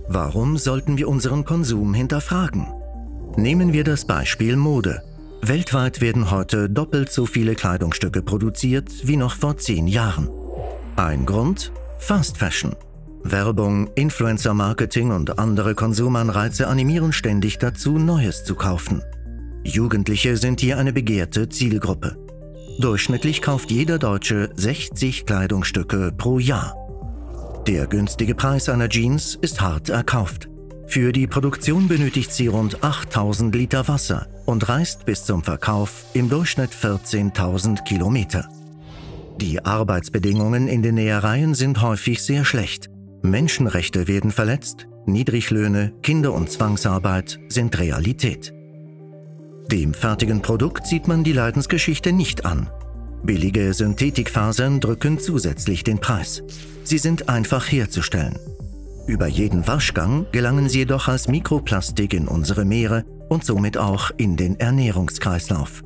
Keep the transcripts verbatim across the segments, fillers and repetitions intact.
Warum sollten wir unseren Konsum hinterfragen? Nehmen wir das Beispiel Mode. Weltweit werden heute doppelt so viele Kleidungsstücke produziert wie noch vor zehn Jahren. Ein Grund? Fast Fashion. Werbung, Influencer-Marketing und andere Konsumanreize animieren ständig dazu, Neues zu kaufen. Jugendliche sind hier eine begehrte Zielgruppe. Durchschnittlich kauft jeder Deutsche sechzig Kleidungsstücke pro Jahr. Der günstige Preis einer Jeans ist hart erkauft. Für die Produktion benötigt sie rund achttausend Liter Wasser und reist bis zum Verkauf im Durchschnitt vierzehntausend Kilometer. Die Arbeitsbedingungen in den Nähereien sind häufig sehr schlecht. Menschenrechte werden verletzt, Niedriglöhne, Kinder- und Zwangsarbeit sind Realität. Dem fertigen Produkt sieht man die Leidensgeschichte nicht an. Billige Synthetikfasern drücken zusätzlich den Preis. Sie sind einfach herzustellen. Über jeden Waschgang gelangen sie jedoch als Mikroplastik in unsere Meere und somit auch in den Ernährungskreislauf.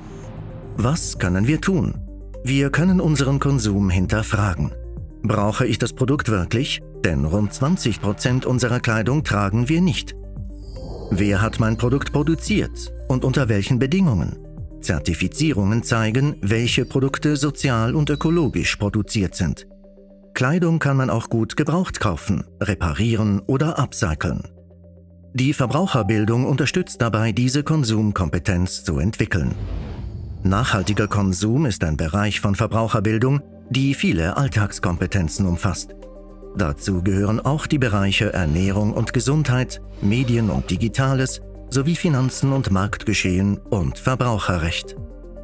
Was können wir tun? Wir können unseren Konsum hinterfragen. Brauche ich das Produkt wirklich? Denn rund zwanzig Prozent unserer Kleidung tragen wir nicht. Wer hat mein Produkt produziert und unter welchen Bedingungen? Zertifizierungen zeigen, welche Produkte sozial und ökologisch produziert sind. Kleidung kann man auch gut gebraucht kaufen, reparieren oder upcyclen. Die Verbraucherbildung unterstützt dabei, diese Konsumkompetenz zu entwickeln. Nachhaltiger Konsum ist ein Bereich von Verbraucherbildung, die viele Alltagskompetenzen umfasst. Dazu gehören auch die Bereiche Ernährung und Gesundheit, Medien und Digitales sowie Finanzen und Marktgeschehen und Verbraucherrecht.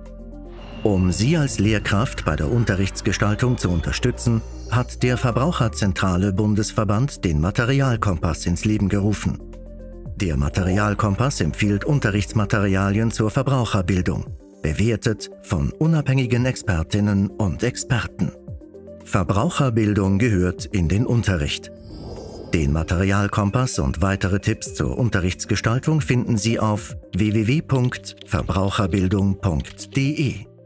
Um Sie als Lehrkraft bei der Unterrichtsgestaltung zu unterstützen, hat der Verbraucherzentrale Bundesverband den Materialkompass ins Leben gerufen. Der Materialkompass empfiehlt Unterrichtsmaterialien zur Verbraucherbildung, bewertet von unabhängigen Expertinnen und Experten. Verbraucherbildung gehört in den Unterricht. Den Materialkompass und weitere Tipps zur Unterrichtsgestaltung finden Sie auf w w w punkt verbraucherbildung punkt de.